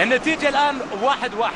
النتيجة الآن 1-1،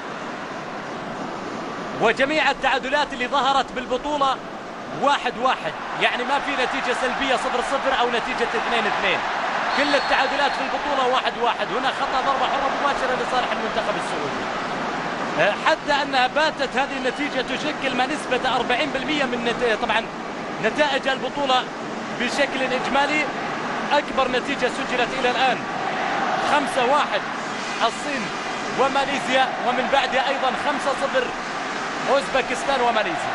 وجميع التعادلات اللي ظهرت بالبطولة 1-1، يعني ما في نتيجة سلبية 0-0 أو نتيجة 2-2. كل التعادلات في البطولة 1-1. هنا خطأ ضربة حرة مباشرة لصالح المنتخب السعودي، حتى أنها باتت هذه النتيجة تشكل ما نسبة 40% من طبعا نتائج البطولة بشكل إجمالي. أكبر نتيجة سجلت إلى الآن 5-1 الصين وماليزيا، ومن بعدها أيضا 5-0 أوزبكستان وماليزيا.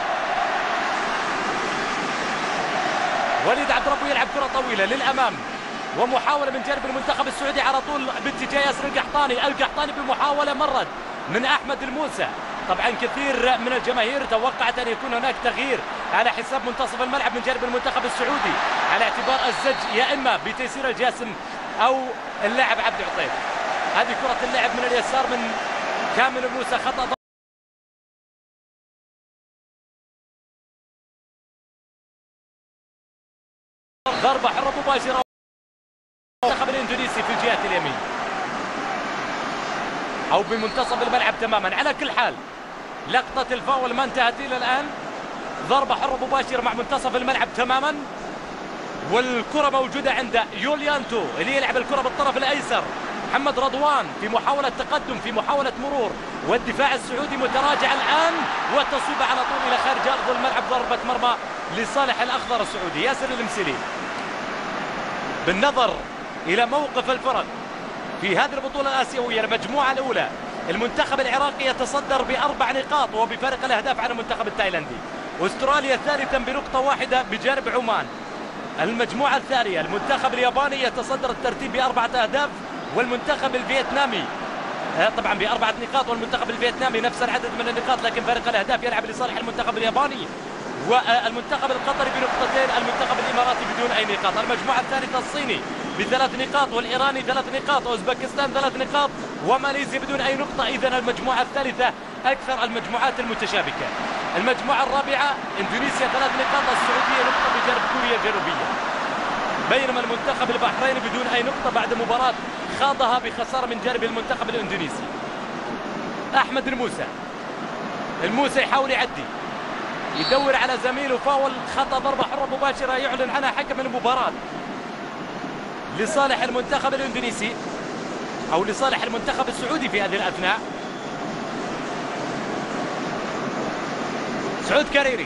وليد عبد ربه يلعب كرة طويلة للأمام، ومحاولة من جانب المنتخب السعودي على طول باتجاه ياسر القحطاني. القحطاني بمحاولة مرت من أحمد الموسى. طبعا كثير من الجماهير توقعت أن يكون هناك تغيير على حساب منتصف الملعب من جانب المنتخب السعودي، على اعتبار الزج يا إما بتيسير الجاسم أو اللاعب عبد العطيف. هذه كرة اللعب من اليسار من كامل الموسى، خطأ ضربة حرة مباشرة المنتخب الاندونيسي في الجهة اليمين او بمنتصف الملعب تماما. على كل حال لقطة الفاول ما انتهت الى الان، ضربة حرة مباشرة مع منتصف الملعب تماما، والكرة موجودة عند يوليانتو اللي يلعب الكرة بالطرف الايسر. محمد رضوان في محاولة تقدم، في محاولة مرور، والدفاع السعودي متراجع الان، وتصويب على طول الى خارج ارض الملعب، ضربة مرمى لصالح الاخضر السعودي. ياسر المسلي. بالنظر الى موقف الفرق في هذه البطولة الآسيوية المجموعة الأولى، المنتخب العراقي يتصدر ب4 نقاط وبفارق الأهداف عن المنتخب التايلاندي. أستراليا ثالثا بنقطة واحدة بجانب عمان. المجموعة الثانية المنتخب الياباني يتصدر الترتيب ب4 أهداف، والمنتخب الفيتنامي طبعا ب4 نقاط، والمنتخب الفيتنامي نفس العدد من النقاط لكن فارق الأهداف يلعب لصالح المنتخب الياباني، والمنتخب القطري بنقطتين، المنتخب الإماراتي بدون أي نقاط. المجموعة الثالثة الصيني ب3 نقاط، والإيراني 3 نقاط، أوزبكستان 3 نقاط، وماليزيا بدون أي نقطة. إذن المجموعة الثالثة أكثر المجموعات المتشابكة. المجموعة الرابعة إندونيسيا 3 نقاط، السعودية نقطة بجانب كوريا الجنوبية، بينما المنتخب البحريني بدون أي نقطة بعد مباراة خاضها بخسارة من جانب المنتخب الإندونيسي. أحمد الموسى يحاول يعدي، يدور على زميله، فاول، خطأ، ضربة حرة مباشرة يعلن عنها حكم المباراة لصالح المنتخب الاندونيسي او لصالح المنتخب السعودي في هذه الاثناء. سعود كريري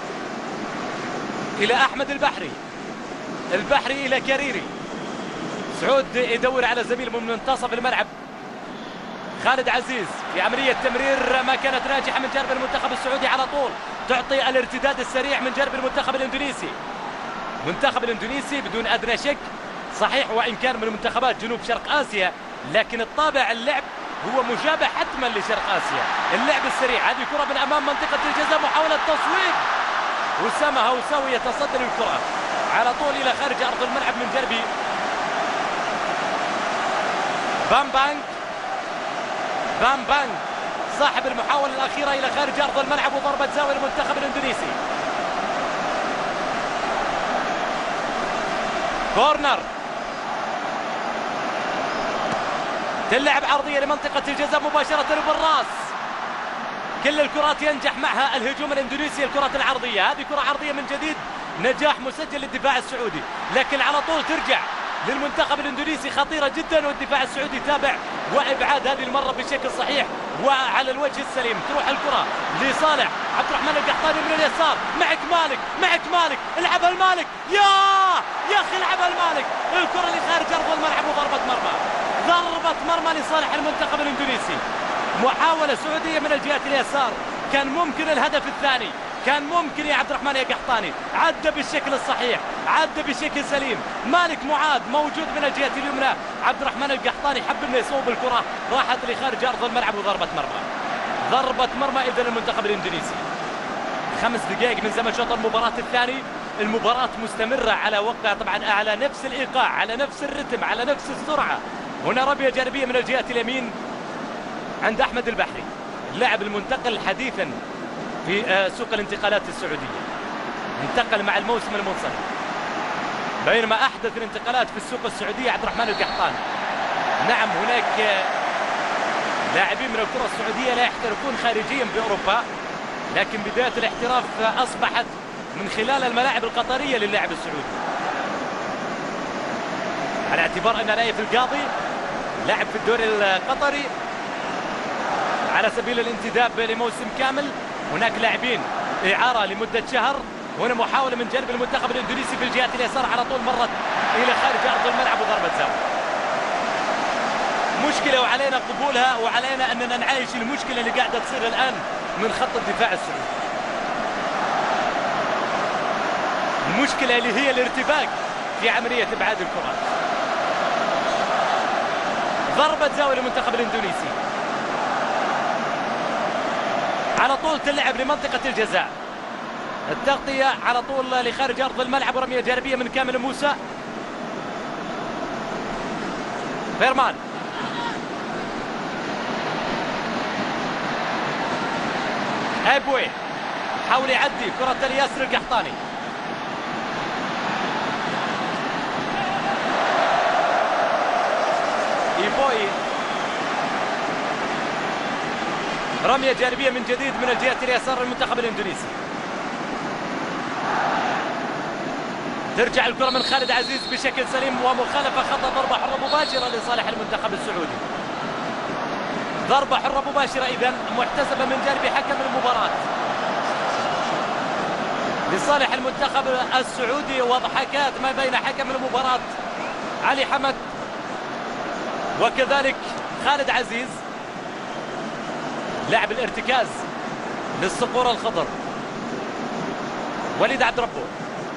الى احمد البحري الى كريري. سعود يدور على زميل من منتصف الملعب. خالد عزيز في عملية تمرير ما كانت ناجحة من جانب المنتخب السعودي، على طول تعطي الارتداد السريع من جانب المنتخب الاندونيسي. المنتخب الاندونيسي بدون ادنى شك صحيح وان كان من منتخبات جنوب شرق اسيا، لكن الطابع اللعب هو مشابه حتما لشرق اسيا. اللعب السريع، هذه كرة من امام منطقة الجزاء، محاولة تصويب، وسام هوساوي يتصدر الكرة على طول الى خارج ارض الملعب من جانب بامبانج صاحب المحاولة الأخيرة إلى خارج أرض الملعب، وضربة زاوية المنتخب الإندونيسي. كورنر، تلعب عرضية لمنطقة الجزاء مباشرة بالراس. كل الكرات ينجح معها الهجوم الإندونيسي الكرات العرضية. هذه كرة عرضية من جديد، نجاح مسجل للدفاع السعودي، لكن على طول ترجع للمنتخب الاندونيسي، خطيرة جدا، والدفاع السعودي تابع وابعاد هذه المرة بشكل صحيح وعلى الوجه السليم. تروح الكرة لصالح عبد الرحمن القحطاني من اليسار. معك مالك، العبها المالك، يا اخي العبها المالك، الكرة لخارج ارض الملعب، وضربة مرمى لصالح المنتخب الاندونيسي. محاولة سعودية من الجهة اليسار، كان ممكن الهدف الثاني، كان ممكن يا عبد الرحمن يا قحطاني، عدى بالشكل الصحيح، عدى بشكل سليم. مالك معاد موجود من الجهة اليمنى، عبد الرحمن القحطاني حب انه يصوب الكرة، راحت لخارج ارض الملعب وضربة مرمى. اذا المنتخب الاندونيسي 5 دقائق من زمن شوط المباراة الثاني، المباراة مستمرة على وقع، طبعا على نفس الايقاع، على نفس الرتم، على نفس السرعة. هنا رمية جانبية من الجهة اليمين عند احمد البحري، اللاعب المنتقل حديثا في سوق الانتقالات السعودية، انتقل مع الموسم المنصرم، بينما احدث الانتقالات في السوق السعودية عبد الرحمن القحطاني. نعم هناك لاعبين من الكرة السعودية لا يحترفون خارجيا بأوروبا، لكن بداية الاحتراف أصبحت من خلال الملاعب القطرية للاعب السعودي، على اعتبار أن نايف القاضي لاعب في الدوري القطري على سبيل الانتداب لموسم كامل. هناك لاعبين إعارة لمدة شهر. هنا محاولة من جانب المنتخب الإندونيسي في الجهة اليسار، على طول مرت إلى خارج أرض الملعب وضربة زاوية. مشكلة وعلينا قبولها، وعلينا أننا نعايش المشكلة اللي قاعدة تصير الآن من خط الدفاع السعودي. المشكلة اللي هي الارتباك في عملية إبعاد الكرات. ضربة زاوية للمنتخب الإندونيسي، على طول تلعب لمنطقة الجزاء. التغطية على طول لخارج أرض الملعب، ورمية جانبية من كامل موسى. فيرمان ايبوي حاول يعدي كرة لياسر القحطاني. ايبوي رمية جانبية من جديد من الجهة اليسار للمنتخب الإندونيسي. ترجع الكرة من خالد عزيز بشكل سليم، ومخالفة خطأ، ضربة حرة مباشرة لصالح المنتخب السعودي. ضربة حرة مباشرة إذن محتسبة من جانب حكم المباراة لصالح المنتخب السعودي، وضحكات ما بين حكم المباراة علي حمد وكذلك خالد عزيز لاعب الارتكاز للصقور الخضر. وليد عبد ربه،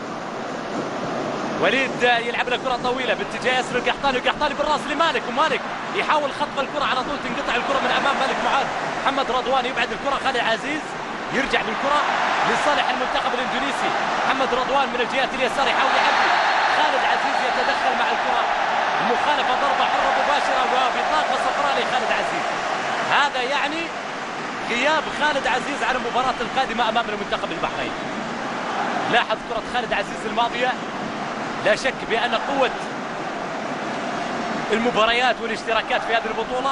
وليد يلعب له كرة طويلة باتجاه ياسر القحطاني، القحطاني بالراس لمالك، ومالك يحاول خطف الكرة، على طول تنقطع الكرة من أمام مالك معاذ. محمد رضوان يبعد الكرة، خالد عزيز يرجع بالكرة لصالح المنتخب الإندونيسي. محمد رضوان من الجهة اليسار يحاول يعدي، خالد عزيز يتدخل مع الكرة، مخالفة، ضربة حرة مباشرة وبطاقة صفراء لخالد عزيز. هذا يعني غياب خالد عزيز على المباراة القادمة أمام المنتخب البحريني. لاحظ كرة خالد عزيز الماضية، لا شك بأن قوة المباريات والاشتراكات في هذه البطولة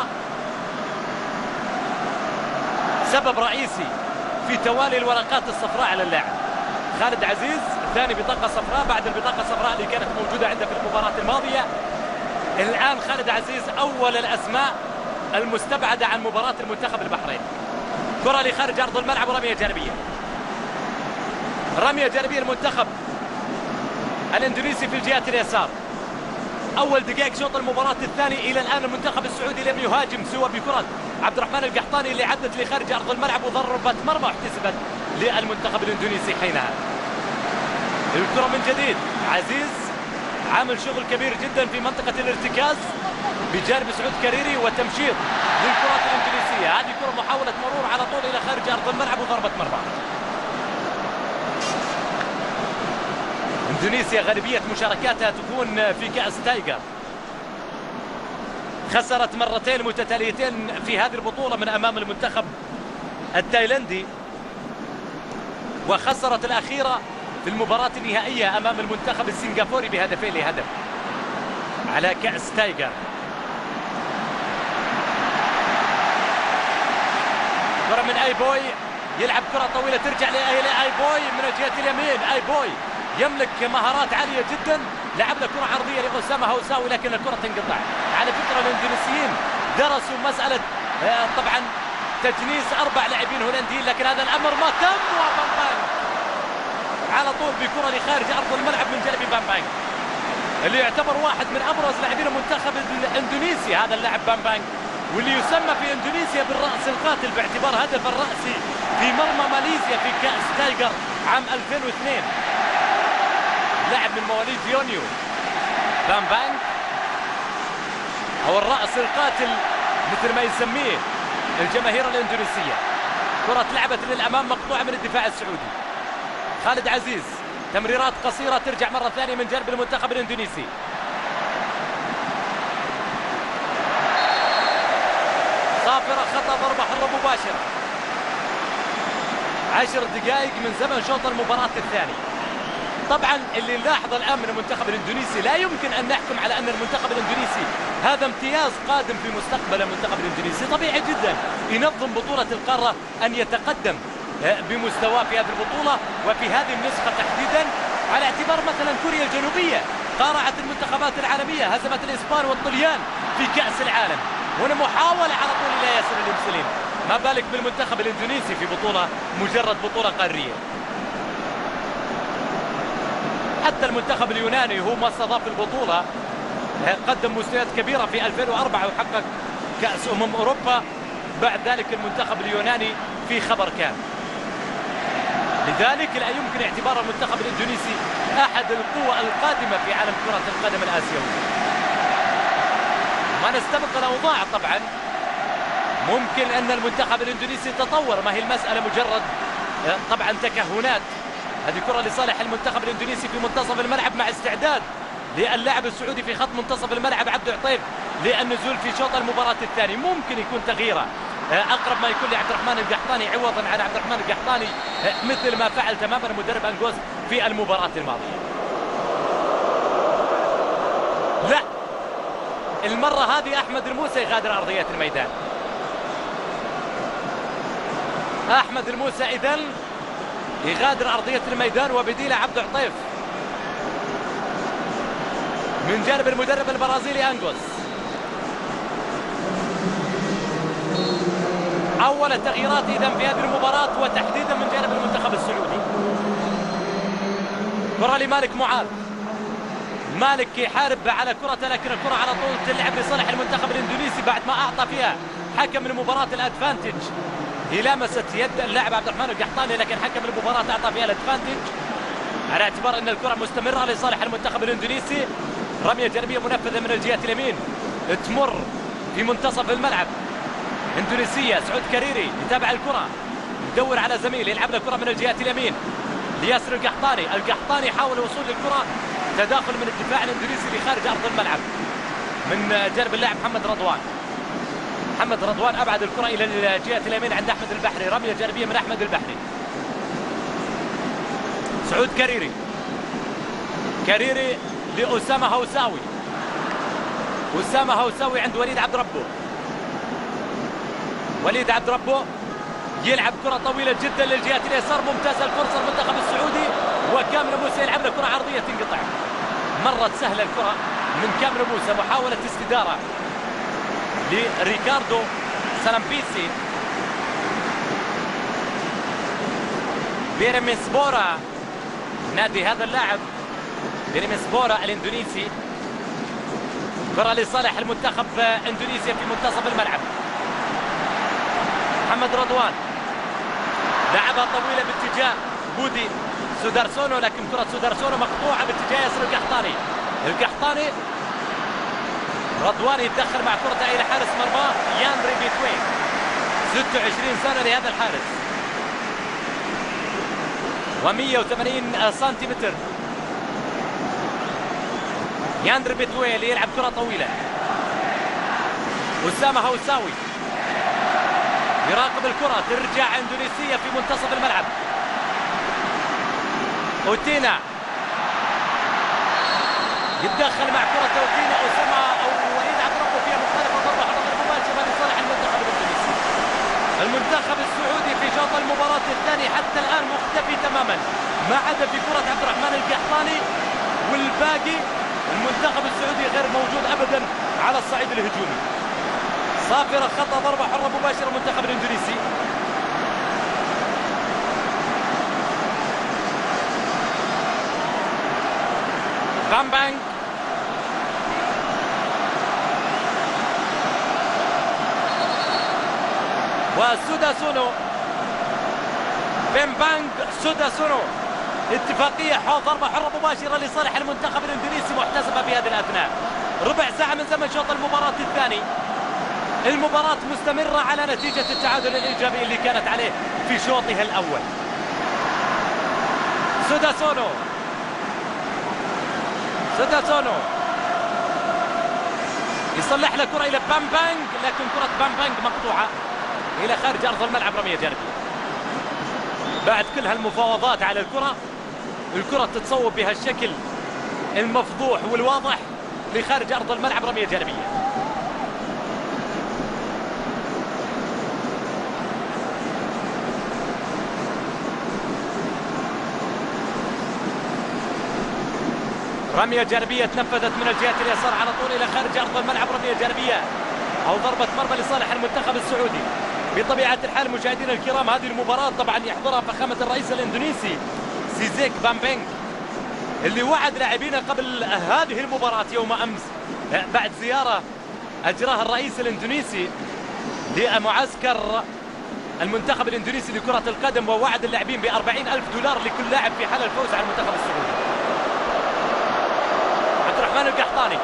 سبب رئيسي في توالي الورقات الصفراء على اللاعب. خالد عزيز ثاني بطاقة صفراء بعد البطاقة الصفراء اللي كانت موجودة عنده في المباراة الماضية. الآن خالد عزيز أول الأسماء المستبعدة عن مباراة المنتخب البحريني. كرة لخارج أرض الملعب ورمية جانبية. رمية جانبية المنتخب الإندونيسي في الجهة اليسار. أول دقائق شوط المباراة الثاني، إلى الآن المنتخب السعودي لم يهاجم سوى بكرة عبد الرحمن القحطاني اللي عدت لخارج أرض الملعب، وضربة مرمى احتسبت للمنتخب الإندونيسي حينها. الكرة من جديد، عزيز عامل شغل كبير جدا في منطقة الارتكاز بجانب سعود كريري، وتمشيط للكرات الإندونيسية. هذه كرة محاولة مرور على طول إلى خارج أرض الملعب وضربة مرمى. إندونيسيا غالبية مشاركاتها تكون في كأس تايجر، خسرت مرتين متتاليتين في هذه البطولة من أمام المنتخب التايلندي، وخسرت الأخيرة في المباراة النهائية أمام المنتخب السنغافوري بهدفين لهدف على كأس تايجر. كرة من ايبوي، يلعب كرة طويلة ترجع لايبوي من الجهة اليمين. ايبوي يملك مهارات عالية جدا، لعب له كرة عرضية لأسامة هوساوي لكن الكرة تنقطع. على فكرة الإندونيسيين درسوا مسألة طبعا تجنيس 4 لاعبين هولنديين، لكن هذا الأمر ما تم، وبامبانج على طول بكرة لخارج أرض الملعب من جانب بامبانج اللي يعتبر واحد من أبرز لاعبين المنتخب الإندونيسي. هذا اللاعب بامبانج، واللي يسمى في إندونيسيا بالرأس القاتل باعتبار هدف الرأسي في مرمى ماليزيا في كأس تايجر عام 2002. لاعب من مواليد يونيو بامبانج، أو الرأس القاتل مثل ما يسميه الجماهير الإندونيسية. كرة لعبت للأمام مقطوعة من الدفاع السعودي. خالد عزيز تمريرات قصيرة ترجع مرة ثانية من جانب المنتخب الإندونيسي. صافرة خطأ، ضربة حرة مباشرة. 10 دقائق من زمن شوط المباراة الثاني. طبعا اللي نلاحظ الآن من المنتخب الإندونيسي، لا يمكن أن نحكم على أن المنتخب الإندونيسي هذا امتياز قادم في مستقبل المنتخب الإندونيسي. طبيعي جدا ينظم بطولة القارة أن يتقدم بمستواه في هذه البطولة وفي هذه النسخة تحديدا، على اعتبار مثلا كوريا الجنوبية قارعت المنتخبات العالمية، هزمت الإسبان والطليان في كأس العالم، هنا محاولة على طول إلى ياسر المسلم، ما بالك بالمنتخب الإندونيسي في بطولة مجرد بطولة قارية. حتى المنتخب اليوناني هو ما استضاف البطولة قدم مستويات كبيرة في 2004 وحقق كأس أوروبا، بعد ذلك المنتخب اليوناني في خبر كان. لذلك لا يمكن اعتبار المنتخب الإندونيسي أحد القوى القادمة في عالم كرة القدم الآسيوي. ما نستبق الأوضاع طبعا، ممكن أن المنتخب الإندونيسي تطور، ما هي المسألة مجرد طبعا تكهنات. هذه كرة لصالح المنتخب الإندونيسي في منتصف الملعب مع استعداد للاعب السعودي في خط منتصف الملعب عبد العطيف للنزول في شوط المباراة الثاني. ممكن يكون تغييره أقرب ما يكون لعبد الرحمن القحطاني عوضا عن عبد الرحمن القحطاني، مثل ما فعل تماما مدرب أنغوز في المباراة الماضية. لا، المرة هذه أحمد الموسى يغادر أرضية الميدان. أحمد الموسى إذن يغادر أرضية الميدان وبديله عبد العطيف من جانب المدرب البرازيلي أنغوز. أول التغييرات إذن في هذه المباراة وتحديدا من جانب المنتخب السعودي. كرة لمالك معاذ، مالك يحارب على كرة لكن الكرة على طول تلعب لصالح المنتخب الإندونيسي بعد ما أعطى فيها حكم المباراة الأدفانتج. هي لمست يد اللاعب عبد الرحمن القحطاني لكن حكم المباراة أعطى فيها الأدفانتج على اعتبار أن الكرة مستمرة لصالح المنتخب الإندونيسي. رمية جانبية منفذة من الجهة اليمين تمر في منتصف الملعب. اندونيسية، سعود كريري يتابع الكرة، يدور على زميل يلعب له كرة من الجهة اليمين لياسر القحطاني. القحطاني يحاول الوصول للكرة، تداخل من الدفاع الاندونيسي لخارج أرض الملعب من جانب اللاعب محمد رضوان. محمد رضوان أبعد الكرة إلى الجهة اليمين عند أحمد البحري، رمية جانبية من أحمد البحري. سعود كريري، كريري لأسامة هوساوي، أسامة هوساوي عند وليد عبد ربه. وليد عبد ربه يلعب كرة طويلة جدا للجهة اليسار، ممتازة الفرصة المنتخب السعودي وكامل موسى يلعب له كرة عرضية تنقطع. مرت سهلة الكرة من كامل موسى، محاولة استدارة لريكاردو سلامبيسي. بيرميسبورا نادي هذا اللاعب، بيرميسبورا الاندونيسي. كرة لصالح المنتخب اندونيسيا في منتصف الملعب. محمد رضوان لعبها طويلة باتجاه بودي سودارسونو لكن كرة سودارسونو مقطوعة باتجاه ياسر القحطاني. القحطاني، رضوان يتدخل مع كرته إلى حارس مرماه يانري بيتوي، 26 سنة لهذا الحارس و180 سنتيمتر. يانري بيتوي اللي يلعب كرة طويلة. أسامة هوساوي يراقب الكرة، ترجع اندونيسية في منتصف الملعب. أوتينا يتدخل مع كرة أوتينا، أسامة أو وليد عبد ربه فيها مخالفة ضربة حرة مباشرة لصالح المنتخب الإندونيسي. المنتخب السعودي في شوط المباراة الثاني حتى الآن مختفي تماما ما عدا في كرة عبد الرحمن القحطاني، والباقي المنتخب السعودي غير موجود أبدا على الصعيد الهجومي. صافرة خطأ ضربة حرة مباشرة المنتخب الإندونيسي. بامبانج وسوداسونو، بامبانج سوداسونو، اتفاقية حول ضربة حرة مباشرة لصالح المنتخب الإندونيسي محتسبة في هذه الأثناء. ربع ساعة من زمن شوط المباراة الثاني، المباراة مستمرة على نتيجة التعادل الإيجابي اللي كانت عليه في شوطها الأول. سوداسونو، سوداسونو يصلح له كرة إلى بامبانج لكن كرة بامبانج مقطوعة إلى خارج أرض الملعب، رمية جانبية. بعد كل هالمفاوضات على الكرة الكرة تتصوب بهالشكل المفضوح والواضح لخارج أرض الملعب. رمية جانبية. رمية جانبية تنفذت من الجهة اليسار على طول إلى خارج أرض الملعب. رمية جانبية أو ضربة مرمى لصالح المنتخب السعودي. بطبيعة الحال مشاهدينا الكرام هذه المباراة طبعا يحضرها فخامة الرئيس الإندونيسي سيزيك بامبينغ، اللي وعد لاعبينا قبل هذه المباراة يوم أمس بعد زيارة أجراها الرئيس الإندونيسي لمعسكر المنتخب الإندونيسي لكرة القدم، ووعد اللاعبين ب40,000 دولار لكل لاعب في حال الفوز على المنتخب السعودي. عبد الرحمن القحطاني،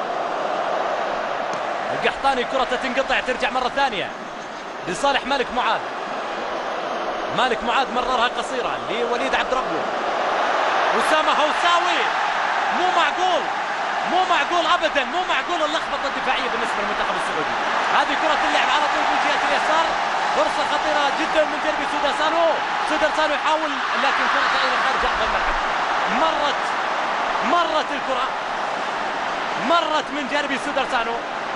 القحطاني كرة تنقطع ترجع مرة ثانية لصالح مالك معاذ. مالك معاذ مررها قصيرة لوليد عبد ربه. أسامة هوساوي، مو معقول مو معقول ابدا، مو معقول اللخبطه الدفاعيه بالنسبه للمنتخب السعودي. هذه كره اللعب على طول من جهه اليسار، فرصه خطيره جدا من جانب سودرسانو. سودرسانو يحاول لكن كره الى خارج ارض الملعب. مرت الكره، مرت من جانب سودرسانو.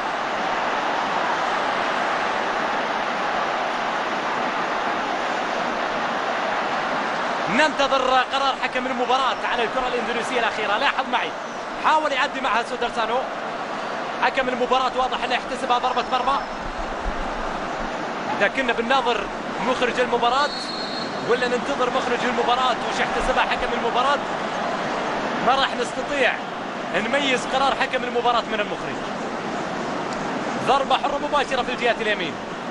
ننتظر قرار حكم المباراة على الكرة الإندونيسية الأخيرة. لاحظ معي، حاول يعدي معها سودرسانو. حكم المباراة واضح أنه يحتسبها ضربة مرمى. إذا كنا بنناظر مخرج المباراة ولا ننتظر مخرج المباراة وش يحتسبها حكم المباراة، ما راح نستطيع نميز قرار حكم المباراة من المخرج. ضربة حرة مباشرة في الجهة اليمين.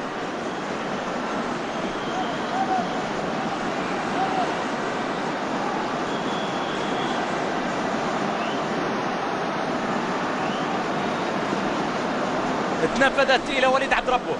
اتنفذت الى وليد عبد ربه.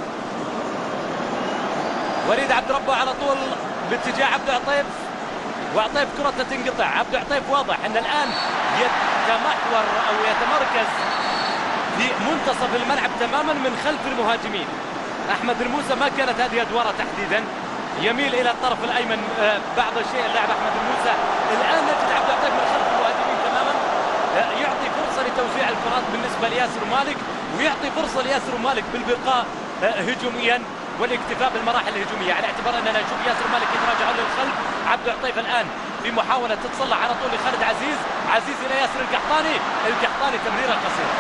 وليد عبد ربه على طول باتجاه عبد العطيف، وعطيف كرة تنقطع. عبد العطيف واضح ان الان يتمحور او يتمركز في منتصف الملعب تماما من خلف المهاجمين. احمد الموسى ما كانت هذه ادواره تحديدا، يميل الى الطرف الايمن بعض الشيء اللاعب احمد الموسى. الان نجد عبد العطيف من خلف المهاجمين تماما، يعطي فرصه لتوزيع الكرات بالنسبه لياسر مالك، ويعطي فرصه لياسر مالك بالبقاء هجوميا والاكتفاء بالمراحل الهجوميه، على اعتبار اننا نشوف ياسر مالك يتراجع للخلف. عبد العطيف الان في محاوله تتصلح على طول لخالد عزيز. عزيز الى ياسر القحطاني. القحطاني تمريره قصيره،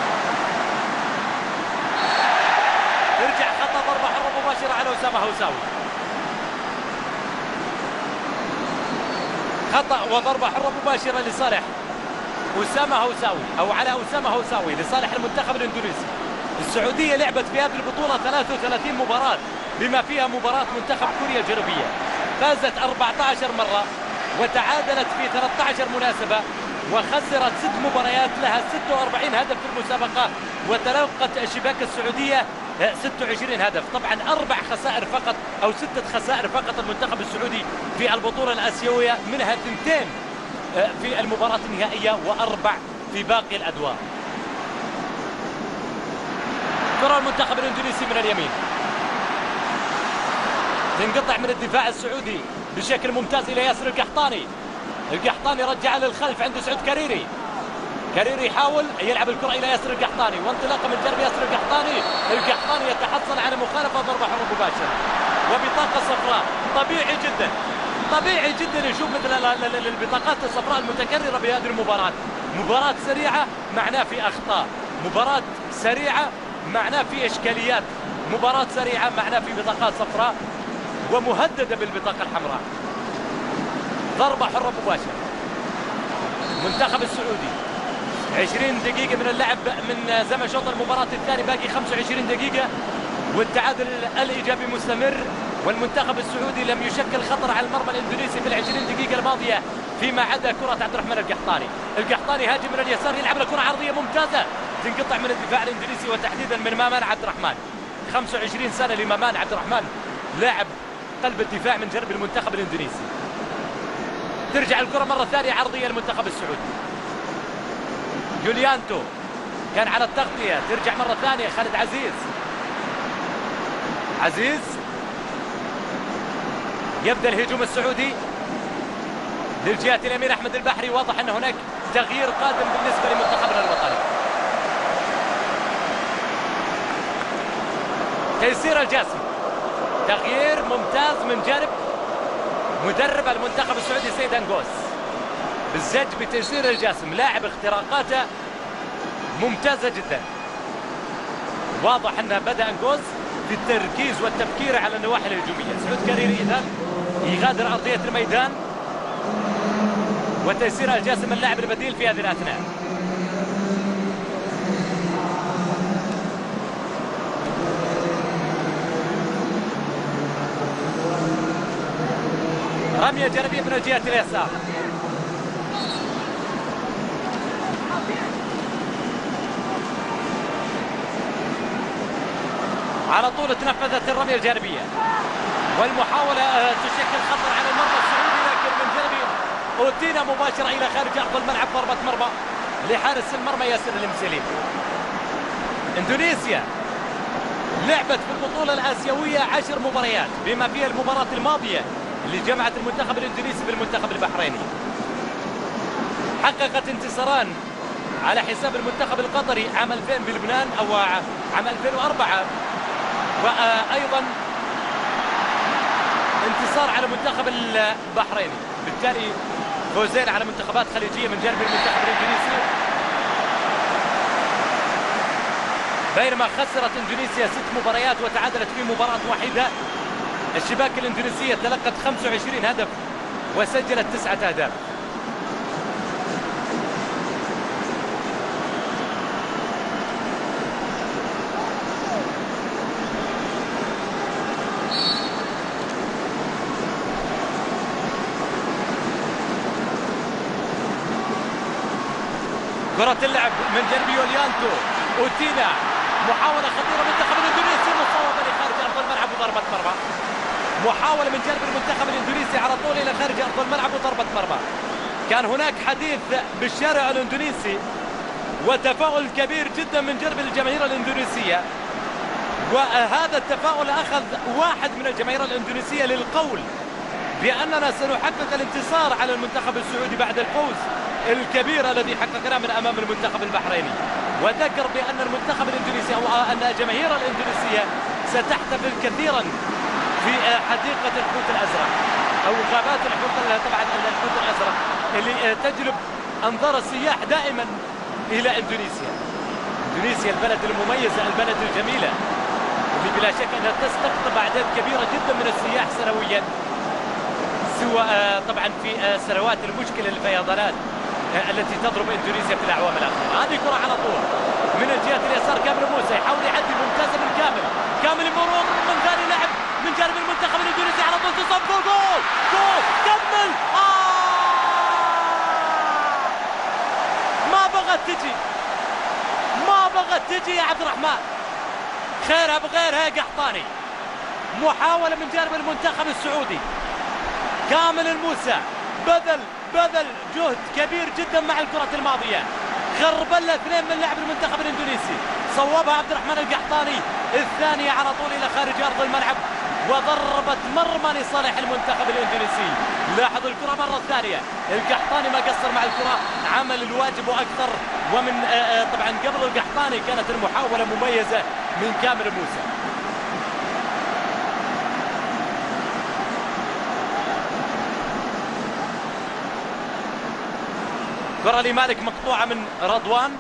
ترجع خطا ضربه حره مباشره على اسامه هوساوي. خطا وضربه حره مباشره لصالح أسامة هوساوي أو على أسامة هوساوي لصالح المنتخب الإندونيسي. السعودية لعبت في هذه البطولة 33 مباراة بما فيها مباراة منتخب كوريا الجنوبية. فازت 14 مرة وتعادلت في 13 مناسبة وخسرت 6 مباريات، لها 46 هدف في المسابقة، وتلقت شباك السعودية 26 هدف. طبعا 4 خسائر فقط أو 6 خسائر فقط المنتخب السعودي في البطولة الآسيوية، منها 2 في المباراة النهائية و4 في باقي الأدوار. كرة المنتخب الإندونيسي من اليمين تنقطع من الدفاع السعودي بشكل ممتاز إلى ياسر القحطاني. القحطاني رجع للخلف عند سعود كريري. كريري يحاول يلعب الكرة إلى ياسر القحطاني، وانطلاقة من جانب ياسر القحطاني. القحطاني يتحصل على مخالفة ضربة حرة مباشرة وبطاقة صفراء. طبيعي جدا نشوف مثل البطاقات الصفراء المتكررة بهذه المباراة. مباراة سريعة معناه في أخطاء، مباراة سريعة معناه في إشكاليات، مباراة سريعة معناه في بطاقات صفراء ومهددة بالبطاقة الحمراء. ضربة حرة مباشرة. المنتخب السعودي 20 دقيقة من اللعب من زمن شوط المباراة الثاني، باقي 25 دقيقة والتعادل الإيجابي مستمر، والمنتخب السعودي لم يشكل خطر على المرمى الإندونيسي في ال20 دقيقة الماضية فيما عدا كرة عبد الرحمن القحطاني. القحطاني هاجم من اليسار، يلعب لكرة عرضية ممتازة تنقطع من الدفاع الإندونيسي وتحديدا من مامان عبد الرحمن. 25 سنة لمامان عبد الرحمن، لاعب قلب الدفاع من جانب المنتخب الإندونيسي. ترجع الكرة مرة ثانية عرضية للمنتخب السعودي. يوليانتو كان على التغطية، ترجع مرة ثانية خالد عزيز. يبدأ الهجوم السعودي للجهة اليمين أحمد البحري. واضح أن هناك تغيير قادم بالنسبة لمنتخبنا الوطني. تيسير الجاسم، تغيير ممتاز من جانب مدرب المنتخب السعودي سيد أنقوس، بالزج بتيسير الجاسم، لاعب اختراقاته ممتازة جدا. واضح أنه بدأ أنقوس في التركيز والتفكير على النواحي الهجومية. سعود كريري إذن يغادر أرضية الميدان، وتيسير الجاسم اللاعب البديل في هذه الأثناء. رمية جانبية من الجهة اليسار. على طول تنفذت الرمية الجانبية، والمحاولة تشكل خطر على المرمى السعودي، لكن من جانب أوتينا مباشرة إلى خارج أرض الملعب. ضربة مرمى لحارس المرمى ياسر المسليم. إندونيسيا لعبت في البطولة الآسيوية 10 مباريات، بما فيها المباراة الماضية اللي جمعت المنتخب الإندونيسي بالمنتخب البحريني. حققت انتصاران على حساب المنتخب القطري عام 2000 بلبنان أو عام 2004، وأيضا انتصار على المنتخب البحريني. بالتالي فوزين على منتخبات خليجية من جانب المنتخب الإندونيسي، بينما خسرت إندونيسيا 6 مباريات وتعادلت في مباراة واحدة. الشباك الإندونيسية تلقت 25 هدف وسجلت 9 أهداف. كرة اللعب من جانب يوليانتو. أوتينا، محاولة خطيرة من المنتخب الإندونيسي، مصوبة لخارج أرض الملعب وضربة مرمى. محاولة من جانب المنتخب الإندونيسي على طول إلى خارج أرض الملعب وضربة مرمى. كان هناك حديث بالشارع الإندونيسي وتفاؤل كبير جدا من جانب الجماهير الإندونيسية، وهذا التفاؤل أخذ واحد من الجماهير الإندونيسية للقول بأننا سنحقق الانتصار على المنتخب السعودي بعد الفوز الكبير الذي حققناه من أمام المنتخب البحريني. وذكر بأن المنتخب الإندونيسي أو أن الجماهير الإندونيسية ستحتفل كثيرا في حديقة الحوت الأزرق أو غابات الحوت، طبعا الحوت الأزرق اللي تجلب أنظار السياح دائما إلى إندونيسيا. إندونيسيا البلد المميزة، البلد الجميلة اللي بلا شك أنها تستقطب أعداد كبيرة جدا من السياح سنويا، سواء طبعا في سنوات المشكلة الفيضانات التي تضرب إندونيسيا في الأعوام الأخيرة. هذه كرة على طول من الجهة اليسار. كامل موسى يحاول يعدي، ممتازة من كامل المرور من ثاني لاعب من جانب المنتخب الإندونيسي، على طول تصب جول كمل. ما بغت تجي يا عبد الرحمن، خيرها بغيرها يا قحطاني. محاولة من جانب المنتخب السعودي. كامل الموسى بذل جهد كبير جدا مع الكرة الماضية، غربلة 2 من لاعب المنتخب الإندونيسي، صوبها عبد الرحمن القحطاني الثانية على طول إلى خارج أرض الملعب، وضربت مرمى لصالح المنتخب الإندونيسي. لاحظوا الكرة مرة ثانية، القحطاني ما قصر مع الكرة، عمل الواجب وأكثر. ومن طبعا قبل القحطاني كانت المحاولة مميزة من كامل موسى. كرة لمالك مقطوعة من رضوان،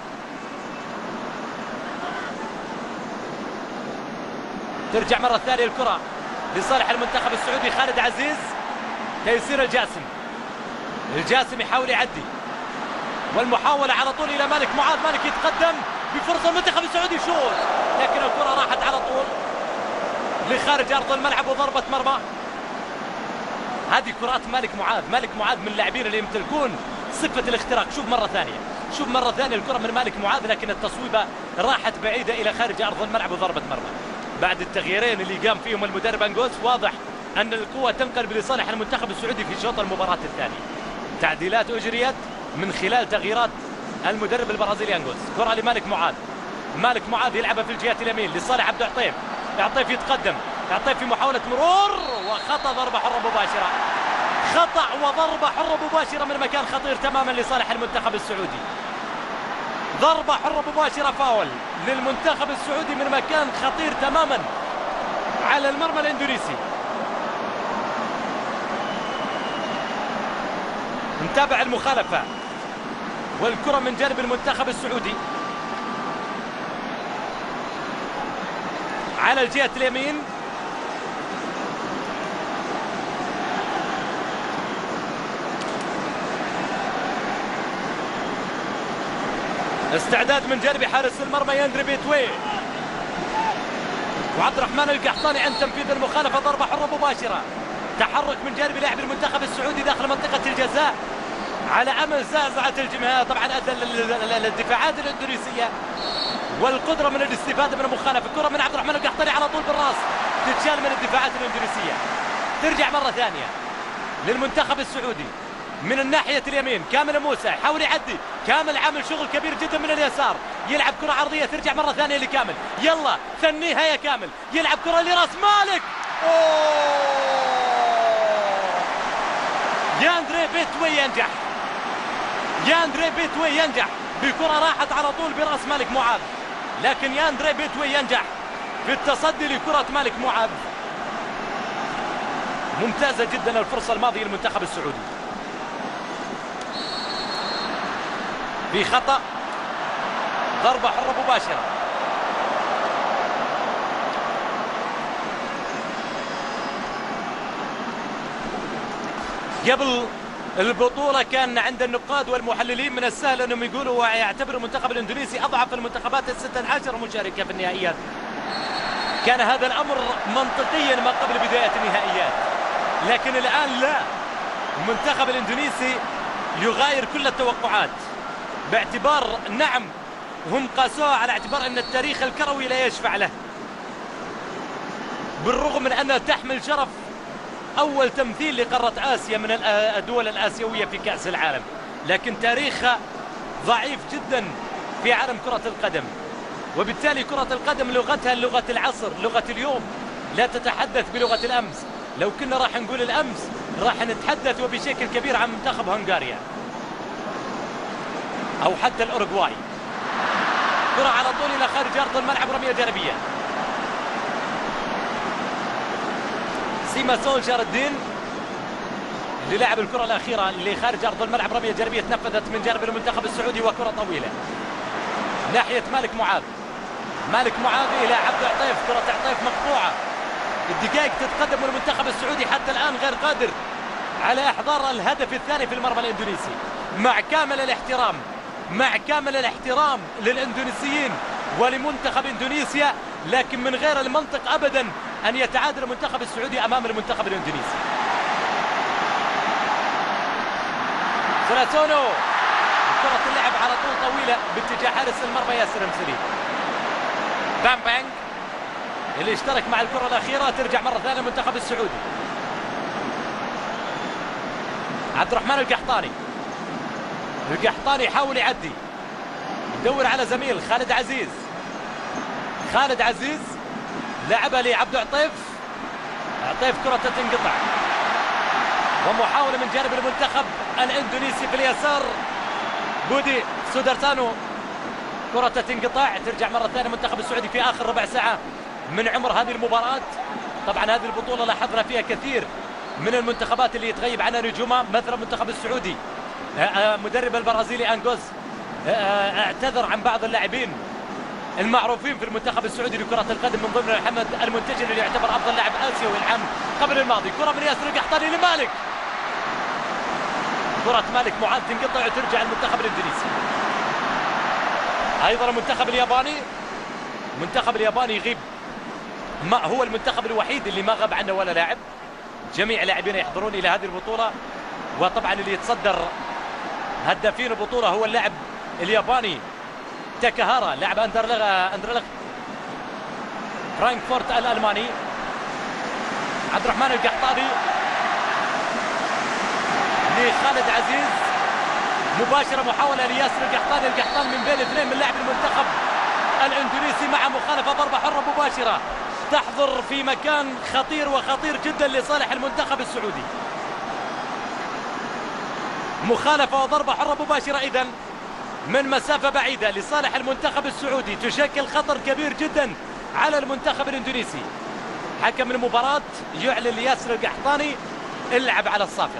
ترجع مرة ثانية الكرة لصالح المنتخب السعودي. خالد عزيز، تيسير الجاسم يحاول يعدي، والمحاولة على طول إلى مالك معاذ. مالك يتقدم بفرصة المنتخب السعودي، شوط، لكن الكرة راحت على طول لخارج أرض الملعب وضربة مرمى. هذه كرات مالك معاذ من اللاعبين اللي يمتلكون صفة الاختراق. شوف مرة ثانية الكرة من مالك معاذ، لكن التصويبة راحت بعيدة إلى خارج أرض الملعب وضربة مرمى. بعد التغييرين اللي قام فيهم المدرب أنقوس، واضح أن القوة تنقلب لصالح المنتخب السعودي في شوط المباراة الثاني. تعديلات أجريت من خلال تغييرات المدرب البرازيلي أنقوس. كرة لمالك معاذ يلعبها في الجهة اليمين لصالح عبد العطيف يتقدم، عطيف في محاولة مرور وخطأ، ضربة حرة مباشرة خطأ وضربة حرة مباشرة من مكان خطير تماما لصالح المنتخب السعودي. ضربة حرة مباشرة فاول للمنتخب السعودي من مكان خطير تماما على المرمى الاندونيسي. نتابع المخالفة والكرة من جانب المنتخب السعودي على الجهة اليمين. استعداد من جانب حارس المرمى ياندري بيتوي وعبد الرحمن القحطاني عند تنفيذ المخالفة. ضربة حرة مباشرة، تحرك من جانب لاعب المنتخب السعودي داخل منطقة الجزاء على امل زعزعة الجمهور. طبعا ادى الدفاعات الاندونيسية والقدرة من الاستفادة من المخالفة. الكرة من عبد الرحمن القحطاني على طول بالراس، تتشال من الدفاعات الاندونيسية، ترجع مرة ثانية للمنتخب السعودي من الناحية اليمين. كامل موسى يحاول يعدي، كامل عامل شغل كبير جدا من اليسار، يلعب كرة عرضية ترجع مرة ثانية لكامل. يلا ثنيها يا كامل، يلعب كرة لراس مالك. ياندري بيتوي ينجح، ياندري بيتوي ينجح بكرة راحت على طول براس مالك معاذ، لكن ياندري بيتوي ينجح في التصدي لكرة مالك معاذ. ممتازة جدا الفرصة الماضية للمنتخب السعودي. في خطأ، ضربة حرة مباشرة. قبل البطولة كان عند النقاد والمحللين من السهل انهم يقولوا ويعتبر المنتخب الاندونيسي اضعف المنتخبات ال16 المشاركة في النهائيات. كان هذا الامر منطقيا ما قبل بداية النهائيات، لكن الان لا، المنتخب الاندونيسي يغاير كل التوقعات، باعتبار نعم هم قاسوها على اعتبار ان التاريخ الكروي لا يشفع له، بالرغم من انها تحمل شرف اول تمثيل لقارة اسيا من الدول الاسيوية في كأس العالم، لكن تاريخها ضعيف جدا في عالم كرة القدم، وبالتالي كرة القدم لغتها لغة العصر، لغة اليوم، لا تتحدث بلغة الامس. لو كنا راح نقول الامس راح نتحدث وبشكل كبير عن منتخب هنغاريا او حتى الاوروغواي. كرة على طول الى خارج ارض الملعب، رمية جانبية. سيما سولشار الدين اللي لعب الكرة الأخيرة اللي خارج أرض الملعب، رمية جانبية تنفذت من جانب المنتخب السعودي وكرة طويلة ناحية مالك معاذ. مالك معاذ إلى عبد العطيف، كرة عطيف مقطوعة. الدقائق تتقدم والمنتخب السعودي حتى الآن غير قادر على إحضار الهدف الثاني في المرمى الإندونيسي. مع كامل الاحترام، مع كامل الاحترام للإندونيسيين ولمنتخب إندونيسيا، لكن من غير المنطق أبدا أن يتعادل المنتخب السعودي أمام المنتخب الإندونيسي. سراتونو، كرة اللعب على طول طويلة باتجاه حارس المرمى ياسر المسلي. بام بانج اللي اشترك مع الكرة الأخيرة، ترجع مرة ثانية المنتخب السعودي. عبد الرحمن القحطاني، القحطاني يحاول يعدي، يدور على زميل خالد عزيز. خالد عزيز لعبها لعبد عطيف، عطيف كرة تنقطع، ومحاولة من جانب المنتخب الاندونيسي في اليسار. بودي سودرتانو، كرة تنقطع، ترجع مرة ثانية المنتخب السعودي في آخر ربع ساعة من عمر هذه المباراة. طبعا هذه البطولة لاحظنا فيها كثير من المنتخبات اللي يتغيب عنها نجومها، مثل المنتخب السعودي مدرب البرازيلي أنغوز اعتذر عن بعض اللاعبين المعروفين في المنتخب السعودي لكرة القدم، من ضمن محمد المنتجن اللي يعتبر أفضل لاعب آسيوي العام قبل الماضي. كرة من ياسر القحطاني لمالك، كرة مالك معاذ تنقطع وترجع المنتخب الإندونيسي. أيضا المنتخب الياباني، المنتخب الياباني يغيب، ما هو المنتخب الوحيد اللي ما غاب عنه ولا لاعب، جميع لاعبين يحضرون إلى هذه البطولة. وطبعا اللي يتصدر هدافين البطولة هو اللاعب الياباني تاكاهارا، لاعب أندرلخت فرانكفورت الألماني. عبد الرحمن القحطاني لخالد عزيز، مباشرة محاولة لياسر القحطاني. القحطاني من بين اثنين من لاعب المنتخب الاندونيسي مع مخالفة، ضربة حرة مباشرة تحضر في مكان خطير وخطير جدا لصالح المنتخب السعودي. مخالفة وضربة حرة مباشرة إذن من مسافة بعيدة لصالح المنتخب السعودي، تشكل خطر كبير جدا على المنتخب الإندونيسي. حكم المباراة يعلن لياسر القحطاني اللعب على الصافرة.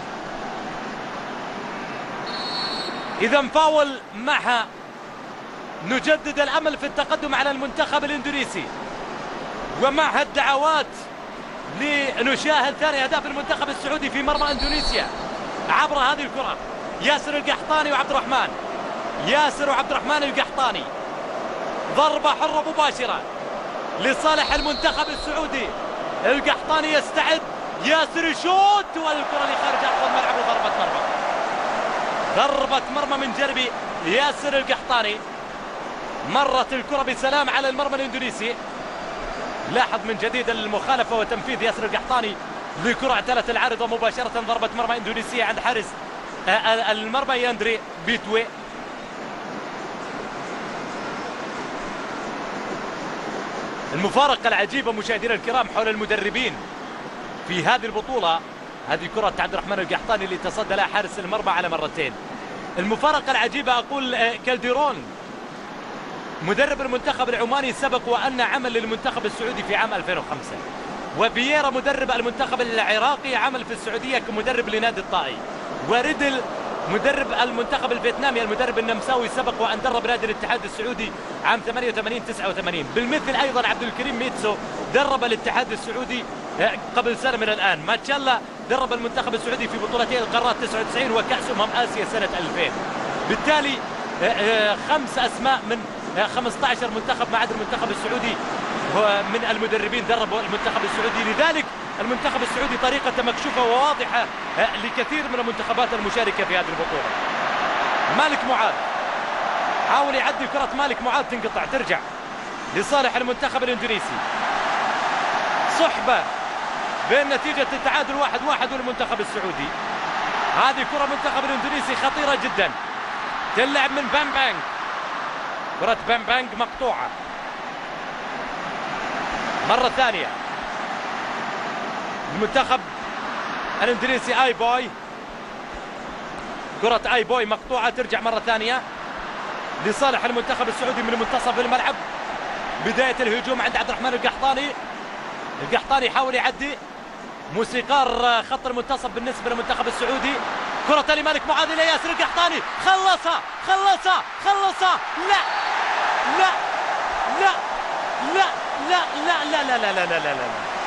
إذا فاول معها، نجدد الأمل في التقدم على المنتخب الإندونيسي، ومعها الدعوات لنشاهد ثاني أهداف المنتخب السعودي في مرمى إندونيسيا عبر هذه الكرة. ياسر القحطاني وعبد الرحمن، ياسر وعبد الرحمن القحطاني، ضربة حرة مباشرة لصالح المنتخب السعودي. القحطاني يستعد، ياسر يشوت والكرة لخارج أرض الملعب وضربة مرمى. ضربة مرمى من جربي ياسر القحطاني، مرت الكرة بسلام على المرمى الإندونيسي. لاحظ من جديد المخالفة وتنفيذ ياسر القحطاني لكرة اعتلت العارضة مباشرة. ضربة مرمى إندونيسية عند حارس المرمى ياندري بيتوي. المفارقة العجيبة مشاهدينا الكرام حول المدربين في هذه البطولة. هذه كرة عبد الرحمن القحطاني اللي تصدى لها حارس المرمى على مرتين. المفارقة العجيبة أقول كالديرون مدرب المنتخب العماني سبق وأن عمل للمنتخب السعودي في عام 2005، وبييرا مدرب المنتخب العراقي عمل في السعودية كمدرب لنادي الطائي، وريدل مدرب المنتخب الفيتنامي المدرب النمساوي سبق وأن درب نادي الاتحاد السعودي عام 88-89. بالمثل أيضا عبد الكريم ميتسو درب الاتحاد السعودي قبل سنة من الآن. ماتشالا درب المنتخب السعودي في بطولتي القارات 99 وكأس آسيا سنة 2000. بالتالي 5 أسماء من 15 منتخب ما عدا المنتخب السعودي من المدربين دربوا المنتخب السعودي. لذلك المنتخب السعودي طريقة مكشوفة وواضحة لكثير من المنتخبات المشاركة في هذه البطولة. مالك معاذ حاول يعدي كرة، مالك معاذ تنقطع ترجع لصالح المنتخب الإندونيسي. صحبة بين نتيجة التعادل 1-1 والمنتخب السعودي. هذه كرة منتخب الإندونيسي خطيرة جدا، تلعب من بامبانج، كرة بامبانج مقطوعة مرة ثانية. المنتخب الاندونيسي اي بوي، كرة اي بوي مقطوعة ترجع مرة ثانية لصالح المنتخب السعودي من منتصف الملعب. بداية الهجوم عند عبد الرحمن القحطاني. القحطاني يحاول يعدي، موسيقار خط المنتصف بالنسبة للمنتخب السعودي. كرة لمالك معاذ إلى ياسر القحطاني، خلصها خلصها خلصها. لا لا لا لا لا لا لا لا لا لا لا لا.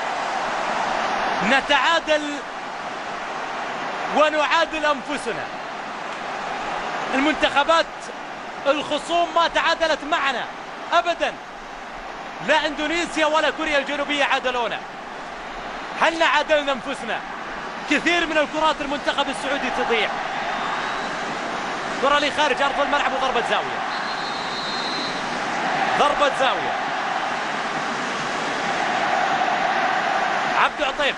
نتعادل ونعادل أنفسنا. المنتخبات الخصوم ما تعادلت معنا أبدا، لا إندونيسيا ولا كوريا الجنوبية عادلونا، حنا عادلنا أنفسنا. كثير من الكرات المنتخب السعودي تضيع. كرة لخارج أرض الملعب وضربة زاوية، ضربة زاوية. عبد عطيف،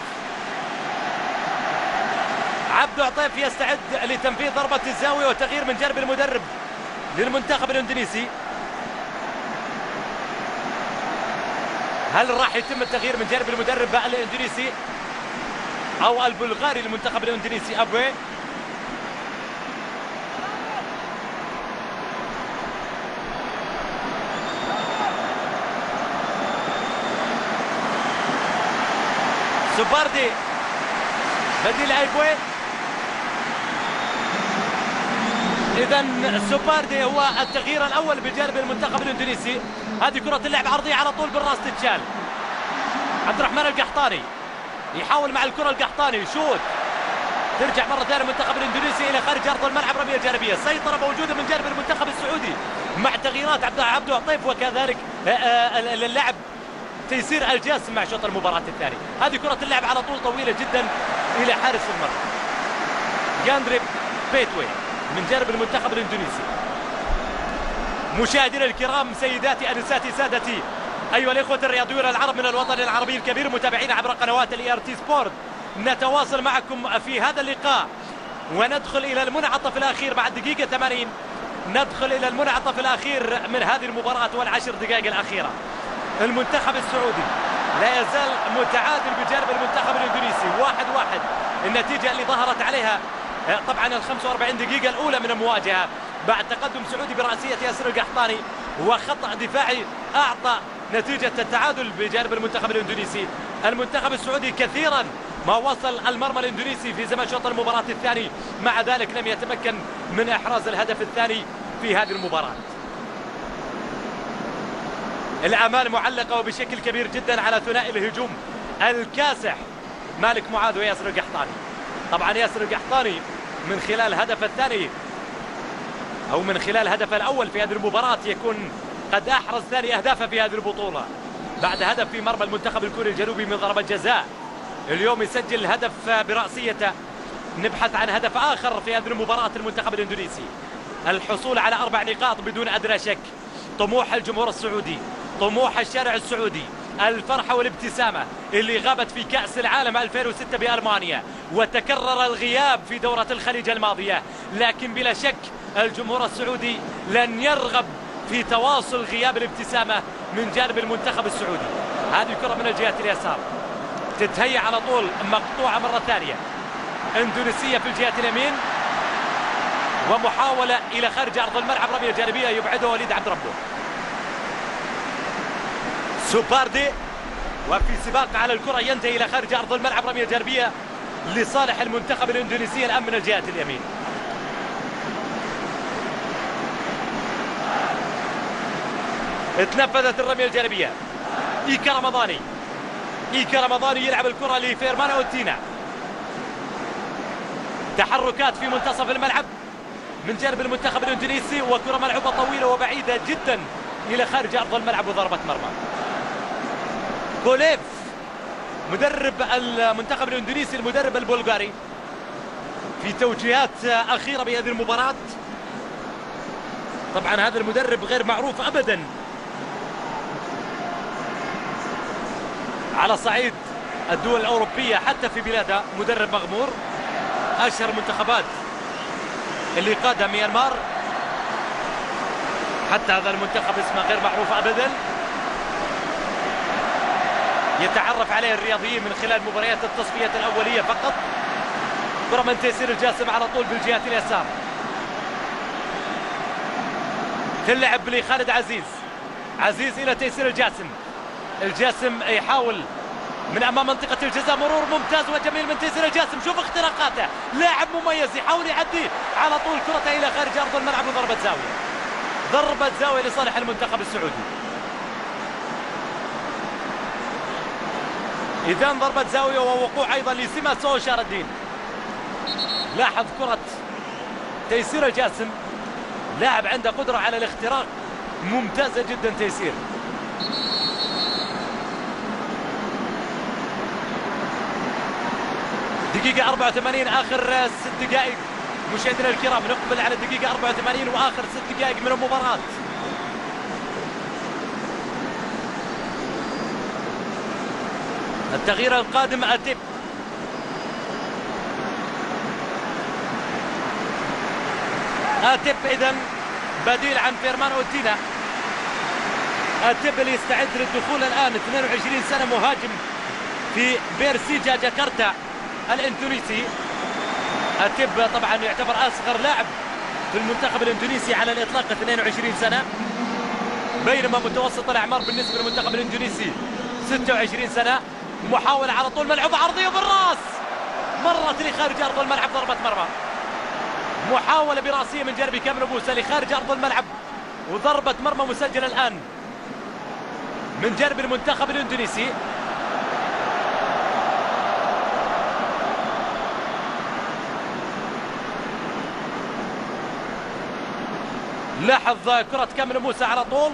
عبد عطيف يستعد لتنفيذ ضربة الزاوية وتغيير من جانب المدرب للمنتخب الإندونيسي. هل راح يتم التغيير من جانب المدرب الإندونيسي أو البلغاري للمنتخب الإندونيسي أبوي؟ سوباردي بديل ايبوي. اذا سوباردي هو التغيير الاول بجانب المنتخب الاندونيسي. هذه كرة اللعب عرضية على طول بالراس تتشال. عبد الرحمن القحطاني يحاول مع الكرة، القحطاني شوت ترجع مرة ثانية المنتخب الاندونيسي الى خارج ارض الملعب. رمية جانبية، سيطرة موجودة من جانب المنتخب السعودي مع تغييرات عبد عطيف وكذلك اللعب تيسير الجاسم مع شوط المباراة الثاني. هذه كرة اللعب على طول طويلة جدا إلى حارس المرمى ياندري بيتوي من جانب المنتخب الإندونيسي. مشاهدينا الكرام، سيداتي أنساتي سادتي، أيها الإخوة الرياضيون العرب من الوطن العربي الكبير متابعين عبر قنوات الERT سبورت، نتواصل معكم في هذا اللقاء وندخل إلى المنعطف الأخير بعد دقيقة 80. ندخل إلى المنعطف الأخير من هذه المباراة والعشر دقائق الأخيرة. المنتخب السعودي لا يزال متعادل بجانب المنتخب الإندونيسي 1-1. النتيجة اللي ظهرت عليها طبعا ال 45 دقيقة الأولى من المواجهة بعد تقدم سعودي برأسية ياسر القحطاني وخطأ دفاعي أعطى نتيجة التعادل بجانب المنتخب الإندونيسي. المنتخب السعودي كثيرا ما وصل المرمى الإندونيسي في زمن شوط المباراة الثاني، مع ذلك لم يتمكن من إحراز الهدف الثاني في هذه المباراة. الآمال معلقة وبشكل كبير جدا على ثنائي الهجوم الكاسح مالك معاذ وياسر القحطاني. طبعا ياسر القحطاني من خلال الهدف الثاني أو من خلال الهدف الأول في هذه المباراة يكون قد أحرز ثاني أهدافه في هذه البطولة بعد هدف في مرمى المنتخب الكوري الجنوبي من ضربة جزاء. اليوم يسجل هدف برأسيته. نبحث عن هدف آخر في هذه المباراة. المنتخب الإندونيسي الحصول على 4 نقاط بدون أدنى شك. طموح الجمهور السعودي، طموح الشارع السعودي، الفرحة والابتسامة اللي غابت في كأس العالم 2006 بألمانيا وتكرر الغياب في دورة الخليج الماضية، لكن بلا شك الجمهور السعودي لن يرغب في تواصل غياب الابتسامة من جانب المنتخب السعودي. هذه كرة من الجهة اليسار تتهيأ على طول، مقطوعة مرة ثانية، اندونيسية في الجهة اليمين، ومحاولة إلى خارج أرض الملعب، رمية جانبية يبعدها وليد عبد ربه. سوباردي وفي سباق على الكرة ينتهي إلى خارج أرض الملعب، رمية جانبية لصالح المنتخب الإندونيسي الآن من الجهة اليمين. اتنفذت الرمية الجانبية. إيكا رمضاني يلعب الكرة لفيرمان أوتينا. تحركات في منتصف الملعب من جانب المنتخب الإندونيسي، وكرة ملعوبة طويلة وبعيدة جدا إلى خارج أرض الملعب وضربة مرمى. كوليف مدرب المنتخب الإندونيسي المدرب البلغاري في توجيهات أخيرة بهذه المباراة. طبعا هذا المدرب غير معروف أبدا على صعيد الدول الأوروبية، حتى في بلادها مدرب مغمور. أشهر منتخبات اللي قادها ميانمار، حتى هذا المنتخب اسمه غير معروف أبدا، يتعرف عليه الرياضيين من خلال مباريات التصفية الأولية فقط. كرة من تيسير الجاسم على طول بالجهة اليسار، تلعب لخالد عزيز إلى تيسير الجاسم يحاول من امام منطقة الجزاء، مرور ممتاز وجميل من تيسير الجاسم. شوف اختراقاته، لاعب مميز يحاول يعدي على طول كرته الى خارج ارض الملعب وضربة زاوية لصالح المنتخب السعودي. اذا ضربة زاوية ووقوع ايضا لسيما سو شار الدين. لاحظ كرة تيسير الجاسم، لاعب عنده قدرة على الاختراق ممتازة جدا تيسير. دقيقة 84 آخر 6 دقائق مشاهدينا الكرام، نقبل على الدقيقة 84 وآخر 6 دقائق من المباراة. التغيير القادم آتيب إذن بديل عن فيرمان أوتينا. آتيب اللي يستعد للدخول الآن، 22 سنة، مهاجم في بيرسيجا جاكرتا الإندونيسي. آتيب طبعا يعتبر أصغر لاعب في المنتخب الإندونيسي على الإطلاق، 22 سنة، بينما متوسط الأعمار بالنسبة للمنتخب الإندونيسي 26 سنة. محاولة على طول، ملعوبة عرضية بالراس، مرت لخارج أرض الملعب، ضربة مرمى. محاولة براسية من جانب كامل موسى لخارج أرض الملعب، وضربة مرمى مسجلة الآن من جانب المنتخب الإندونيسي. لاحظ كرة كامل موسى على طول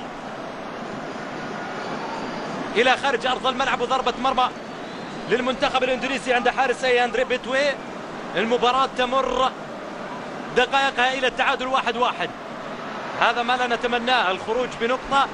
إلى خارج أرض الملعب، وضربة مرمى للمنتخب الإندونيسي عند حارس أندري بيتوي. المباراة تمر دقائقها إلى التعادل 1-1. هذا ما لا نتمناه، الخروج بنقطة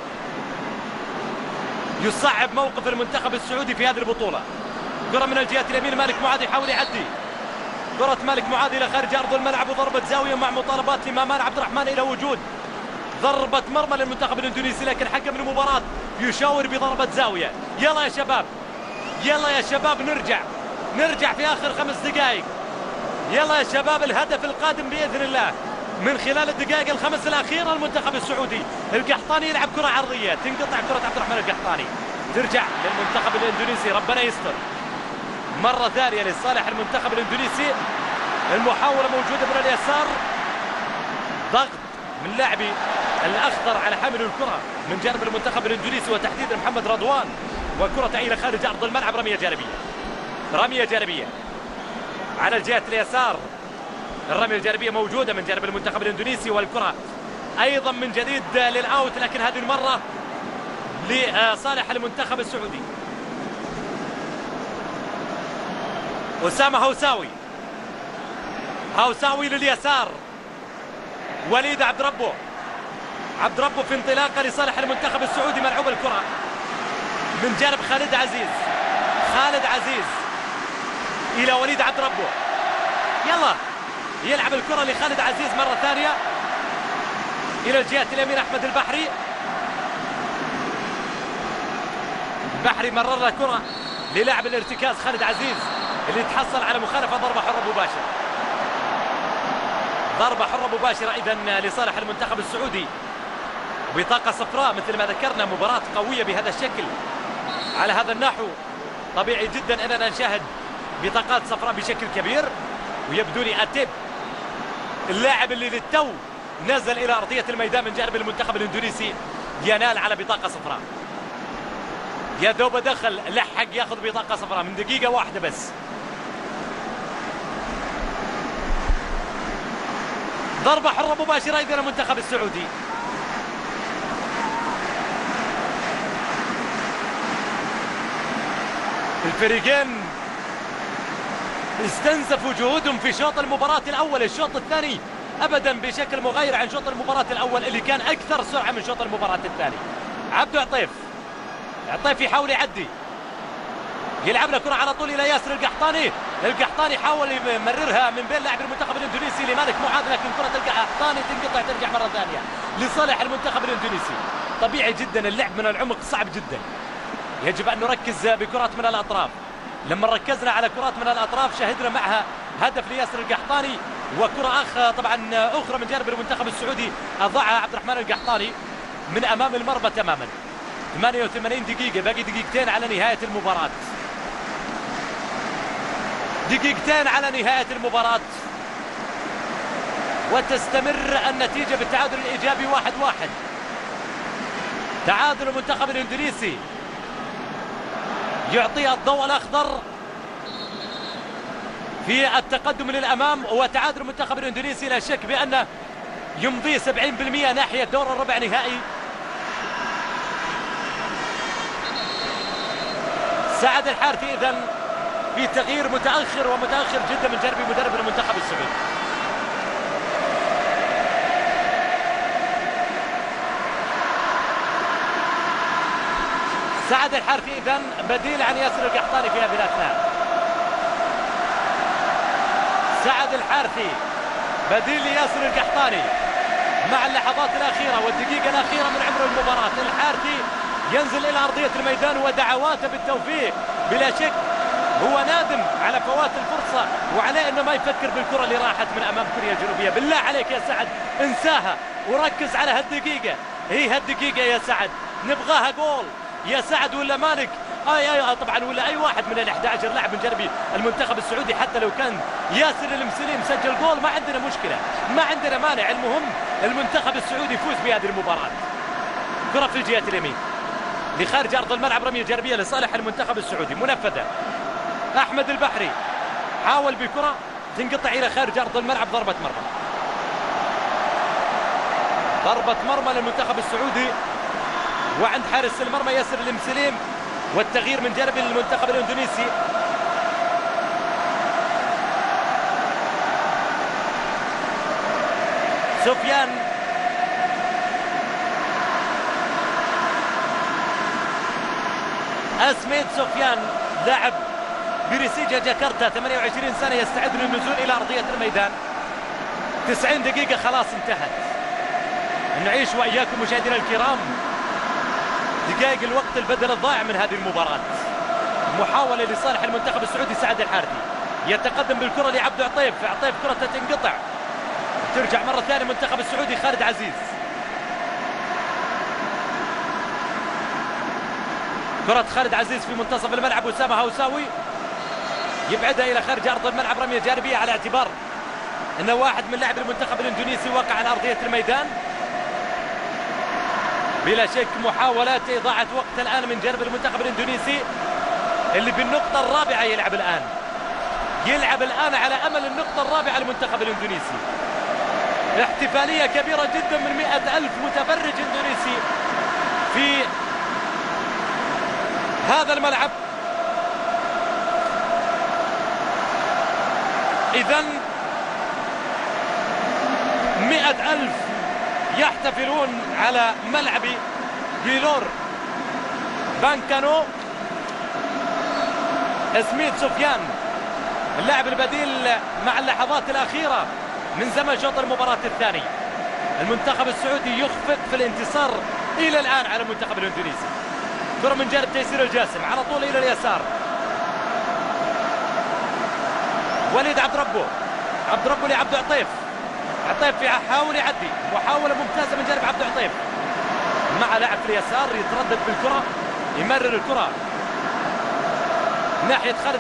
يصعب موقف المنتخب السعودي في هذه البطولة. كرة من الجهة اليمين، مالك معاذ يحاول يعدي، كرة مالك معاذ إلى خارج أرض الملعب، وضربة زاوية مع مطالبات لمامان عبد الرحمن إلى وجود ضربة مرمى للمنتخب الإندونيسي، لكن حكم المباراة يشاور بضربة زاوية. يلا يا شباب، يلا يا شباب، نرجع في آخر 5 دقائق. يلا يا شباب، الهدف القادم بإذن الله من خلال الدقائق الخمس الأخيرة. المنتخب السعودي القحطاني يلعب كرة عرضية، تنقطع كرة عبد الرحمن القحطاني، ترجع للمنتخب الإندونيسي. ربنا يستر مرة ثانية لصالح المنتخب الإندونيسي. المحاولة موجودة من اليسار، ضغط من لاعبي الأخضر على حامل الكرة من جانب المنتخب الإندونيسي وتحديدا محمد رضوان، وكرة إلى خارج أرض الملعب. رمية جانبية، رمية جانبية على الجهة اليسار. الرمية الجانبية موجودة من جانب المنتخب الإندونيسي، والكرة أيضا من جديد للأوت، لكن هذه المرة لصالح المنتخب السعودي. أسامة هوساوي، هوساوي لليسار، وليد عبد ربه، عبد ربه في انطلاقة لصالح المنتخب السعودي. ملعوب الكرة من جانب خالد عزيز، خالد عزيز إلى وليد عبد ربه. يلا يلعب الكرة لخالد عزيز مرة ثانية إلى الجهة اليمين. أحمد البحري، البحري مرر كرة للاعب الارتكاز خالد عزيز اللي تحصل على مخالفة، ضربة حرة مباشرة، ضربة حرة مباشرة إذن لصالح المنتخب السعودي. بطاقة صفراء مثل ما ذكرنا، مباراة قوية بهذا الشكل على هذا النحو، طبيعي جدا أننا نشاهد بطاقات صفراء بشكل كبير. ويبدو لي أتيب اللاعب اللي للتو نزل إلى أرضية الميدان من جانب المنتخب الإندونيسي ينال على بطاقة صفراء. يا دوب دخل لحق ياخذ بطاقة صفراء من دقيقة واحدة بس. ضربة حرة مباشرة إذن المنتخب السعودي. الفريقين استنزفوا جهودهم في شوط المباراة الأول. الشوط الثاني أبدا بشكل مغاير عن شوط المباراة الأول اللي كان أكثر سرعة من شوط المباراة الثاني. عبدو عطيف، عطيف يحاول يعدي، يلعب له كرة على طول إلى ياسر القحطاني. القحطاني حاول يمررها من بين لاعب المنتخب الإندونيسي لمالك معاذ، لكن كرة القحطاني تنقطع ترجع مرة ثانية لصالح المنتخب الإندونيسي. طبيعي جدا اللعب من العمق صعب جدا، يجب أن نركز بكرات من الأطراف. لما ركزنا على كرات من الأطراف شهدنا معها هدف لياسر القحطاني، وكرة طبعا أخرى من جانب المنتخب السعودي أضاعها عبد الرحمن القحطاني من أمام المرمى تماما. 88 دقيقة، باقي دقيقتين على نهاية المباراة، دقيقتين على نهاية المباراة، وتستمر النتيجة بالتعادل الإيجابي 1-1. تعادل المنتخب الإندونيسي يعطيها الضوء الأخضر في التقدم للأمام، وتعادل المنتخب الإندونيسي لا شك بأنه يمضي 70% ناحية دور الربع نهائي. سعد الحارثي إذن في تغيير متأخر ومتأخر جدا من جانب مدرب المنتخب السعودي. سعد الحارثي إذن بديل عن ياسر القحطاني في هذه الأثناء. سعد الحارثي بديل لياسر القحطاني مع اللحظات الأخيرة والدقيقة الأخيرة من عمر المباراة. الحارثي ينزل إلى أرضية الميدان ودعواته بالتوفيق، بلا شك هو نادم على فوات الفرصة وعليه أنه ما يفكر بالكرة اللي راحت من أمام كوريا الجنوبية. بالله عليك يا سعد انساها وركز على هالدقيقة، هي هالدقيقة يا سعد نبغاها جول يا سعد، ولا مالك طبعا ولا اي واحد من ال11 لاعب من جانب المنتخب السعودي، حتى لو كان ياسر المسلم سجل جول ما عندنا مشكله، ما عندنا مانع. المهم المنتخب السعودي يفوز بهذه المباراه. كره في الجهه اليمين لخارج ارض الملعب، رميه جانبيه لصالح المنتخب السعودي منفذه. احمد البحري حاول بكره تنقطع الى خارج ارض الملعب، ضربه مرمى، ضربه مرمى للمنتخب السعودي، وعند حارس المرمى ياسر المسلم. والتغيير من جانب المنتخب الاندونيسي. سفيان اسميد سفيان لاعب بريسيجا جاكرتا 28 سنة يستعد للنزول إلى أرضية الميدان. 90 دقيقة خلاص انتهت. نعيش وإياكم مشاهدينا الكرام دقائق الوقت البدل الضائع من هذه المباراة. محاولة لصالح المنتخب السعودي. سعد الحارثي يتقدم بالكرة لعبد عطيف. عطيف كرة تنقطع، ترجع مرة ثانية منتخب السعودي. خالد عزيز، كرة خالد عزيز في منتصف الملعب. أسامة هوساوي يبعدها إلى خارج أرض الملعب، رمية جانبية على اعتبار أنه واحد من لاعب المنتخب الإندونيسي وقع على أرضية الميدان. بلا شك محاولات إضاعة وقت الآن من جانب المنتخب الإندونيسي اللي بالنقطة الرابعة يلعب الآن على أمل النقطة الرابعة المنتخب الإندونيسي. احتفالية كبيرة جدا من 100,000 متفرج إندونيسي في هذا الملعب. إذن 100,000 يحتفلون على ملعب جيلور بانكانو. سميث سفيان اللاعب البديل مع اللحظات الأخيرة من زمن شوط المباراة الثاني. المنتخب السعودي يخفق في الانتصار إلى الآن على المنتخب الإندونيسي. كرة من جانب تيسير الجاسم على طول إلى اليسار. وليد عبد ربه لعبد عطيف. عطيف يحاول يعدي، محاولة ممتازة من جانب عبد عطيف مع لاعب في اليسار يتردد بالكرة، يمرر الكرة ناحية خالد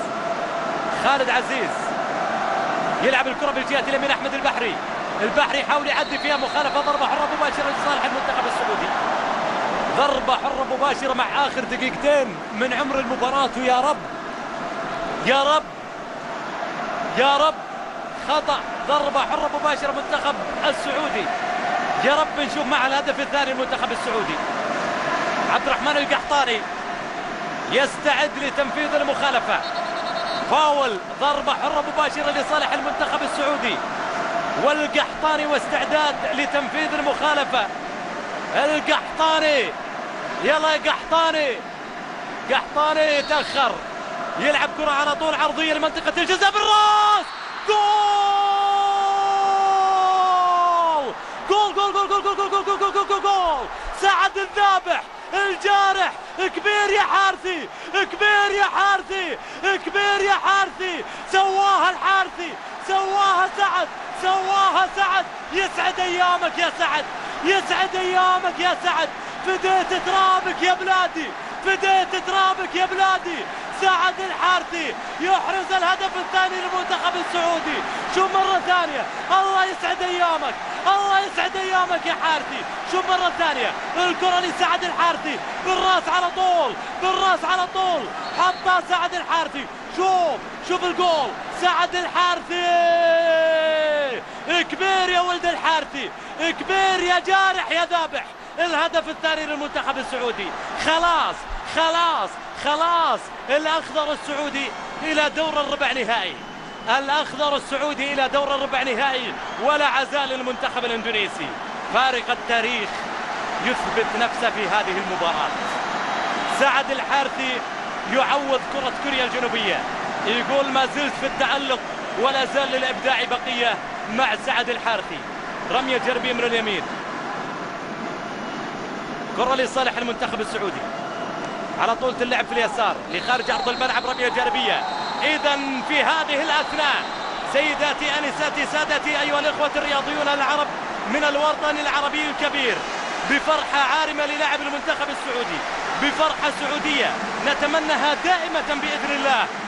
عزيز يلعب الكرة بالجهة اليمين. أحمد البحري يحاول يعدي فيها مخالفة، ضربة حرة مباشرة لصالح المنتخب السعودي. ضربة حرة مباشرة مع آخر دقيقتين من عمر المباراة. ويا رب يا رب يا رب خطأ. ضربة حرة مباشرة منتخب السعودي. يا رب نشوف مع الهدف الثاني المنتخب السعودي. عبد الرحمن القحطاني يستعد لتنفيذ المخالفة. فاول، ضربة حرة مباشرة لصالح المنتخب السعودي، والقحطاني واستعداد لتنفيذ المخالفة. القحطاني، يلا يا قحطاني يتأخر، يلعب كرة على طول عرضية لمنطقة الجزاء بالراس. جول سعد الذابح الجارح. كبير يا حارثي، سواها الحارثي، سواها سعد. يسعد ايامك يا سعد، فديت ترابك يا بلادي. سعد الحارثي يحرز الهدف الثاني للمنتخب السعودي. شوف مرة ثانية، الله يسعد ايامك يا حارثي. شوف مرة ثانية الكرة لسعد الحارثي بالراس على طول، حطها سعد الحارثي. شوف الجول، سعد الحارثي كبير يا ولد الحارثي، كبير يا جارح يا ذابح. الهدف الثاني للمنتخب السعودي. خلاص الأخضر السعودي إلى دور الربع نهائي، ولا عزال للمنتخب الإندونيسي. فارق التاريخ يثبت نفسه في هذه المباراة. سعد الحارثي يعوض كرة كوريا الجنوبية، يقول ما زلت في التألق ولا زال للإبداع بقية مع سعد الحارثي. رمية جانبية من اليمين، كرة لصالح المنتخب السعودي على طول اللعب في اليسار لخارج أرض الملعب. رمية جانبية. إذا في هذه الأثناء سيداتي أنساتي سادتي أيها الإخوة الرياضيون العرب من الوطن العربي الكبير، بفرحة عارمة للاعب المنتخب السعودي، بفرحة سعودية نتمناها دائمة بإذن الله.